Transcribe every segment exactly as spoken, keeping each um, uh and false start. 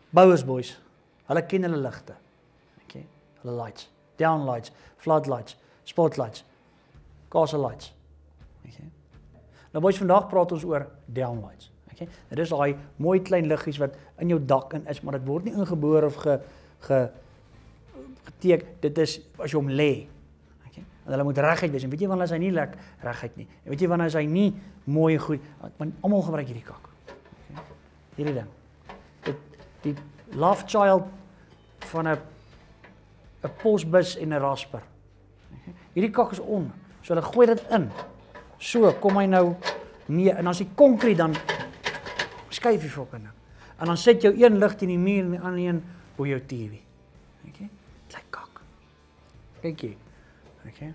Bouers boys, hulle ken hulle ligte. Okay. Hulle lights, down lights, floodlights, spotlights, castle lights. Okay. Nou boys, vandag praat ons oor down lights. Okay. Dit is daai mooi klein liggies wat in jou dak in is, maar dit word nie ingeboor of ge, ge geteek, dit is as jy hom lê. Okay. En hulle moet reguit wees. En weet jy wanneer is hy nie lekker reguit nie? En weet jy wanneer is hy nie mooi en goed? Want almal gebruik hierdie kak. Okay. Hierdie ding. Dit die love child van 'n 'n posbus en 'n rasper. Okay. Hierdie kak is on. So hulle gooi dit in. So kom hy nou nee, en as die konkreet dan skuif jy fucking ding. En dan sit jou een lig teen die muur en die ander een op jou T V. Okay? Dit lyk kak. Kyk jy. Okay?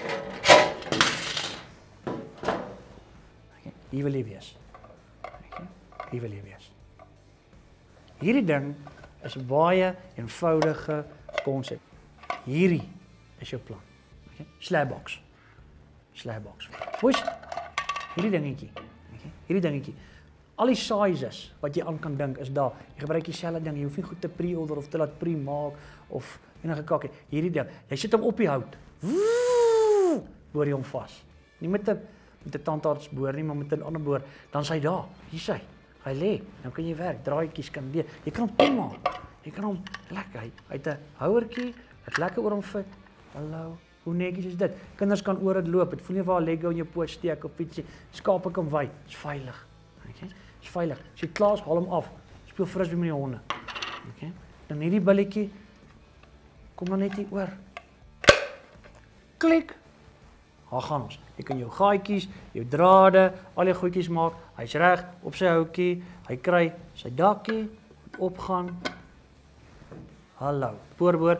Okay. Hier wil jy wees. Okay? Hier wil jy wees. Hierdie ding is 'n baie eenvoudige konsep. Hierdie is jou plan. Okay? Slabbox. Slabbox. Boys, hierdie dingetjie. Okay? Hierdie dingetjie. Al die sizes wat jy aan kan dink is daar. Jy gebruik dieselfde ding. Jy hoef nie goed te pre-order of te laat pre-maak of enige kakkie. Hierdie ding. Jy sit hom op die hout. Woe! Boor jy hom vas. Nie met 'n met 'n tandarts boor nie, maar met 'n ander boor. Dan is hy daar. Hier is hy. Hy lê. Dan kan jy werk. Draadjies kan weer. Jy kan hom toemaak. Jy kan hom lekker. Hy het 'n houertjie wat lekker oor hom fit. Hallo. Hoe netjies is dit? Kinders kan oor dit loop. Dit voel nie waar 'n Lego in jou poot steek of ietsie. Skape kan wy. Dis veilig. Okay? Dis veilig. As jy klaar is, haal hom af. Speel frisbee met die honde. Okay? Dan hierdie billetjie kom dan net hier oor. Klik. Daar gaan ons. Jy kan jou gaatjies, jou drade, al die goedjies maak. Hy's reg op sy houtjie. Hy kry sy dakkie opgaan. Hallo. Boor boor.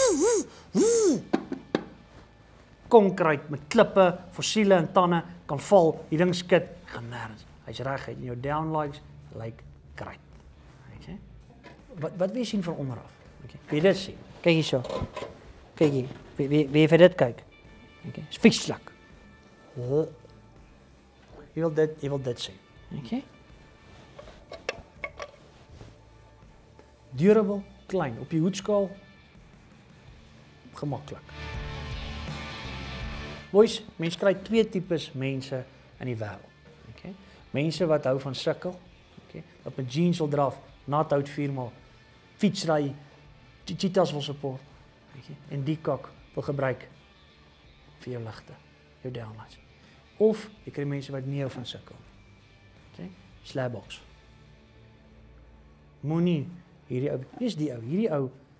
Konkreet met klippe, fossiele en tande kan val. Die ding skit, gaan nêrens. Hy's reg uit en jou downlights lyk great. Okay? Wat wat wil jy sien van onder af? Okay. Wie dit sien? Kyk hierso. Kyk hier. Wie wie wie vir dit kyk? Okay. Spikslak. Jy wil dit, jy wil dit sien. Okay? Durable, klein, op die hoedskaal gemaklik. Boys, mense kry twee tipes mense in die wêreld. Okay? Mense wat hou van sukkel, okay? Wat met jeans wil draf, nat hout viermaal, fietsry, cheetahs wil support, okay? En die kak wil gebruik vir jou ligte, jou downlights. Of jy kry mense wat nie hou van sukkel. Okay? Slabbox. Moenie hierdie ou, dis die ou, hierdie ou